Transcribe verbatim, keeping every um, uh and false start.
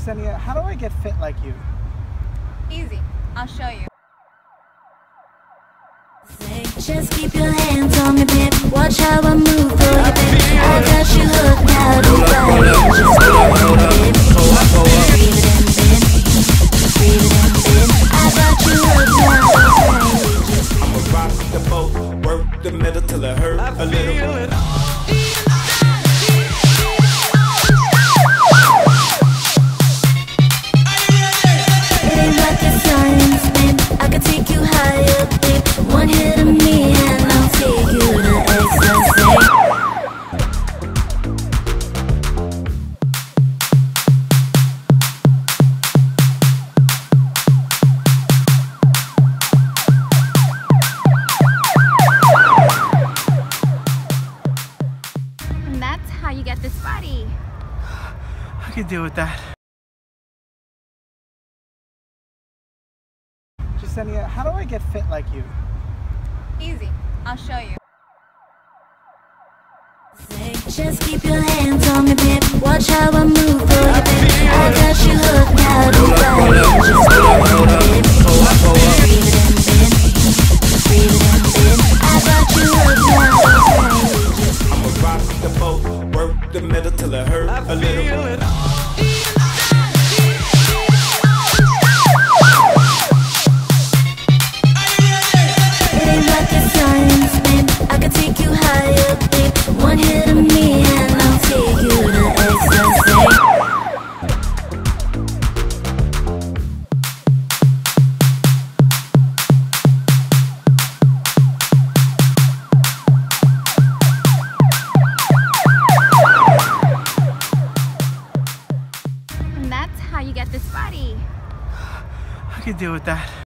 Jessenia, how do I get fit like you? Easy. I'll show you. Just keep your hands on me, babe. Watch how I move for you, babe. I got you hooked now, don't fight it. Just breathe it in, babe. Breathe it in, babe. I got you hooked now, don't fight it. I'ma rock the boat, work the middle till it hurt a little. It ain't rocket science, babe. I can take you higher, babe. One hit of me and I'll take you to ecstasy. And that's how you get this body. I can deal with that. Jessenia, how do I get fit like you? Easy. I'll show you. Just keep your hands on me, babe. Watch how I move for you, babe. I got you hooked now, don't fight it. Just breathe it in, babe. Breathe it in, babe. I got you hooked now, don't fight it. I'ma rock the boat, work the middle till it hurt a little. It ain't rocket science, babe. I can take you higher, babe. One hit of me and I'll take you to ecstasy. And that's how you get this body. I can deal with that.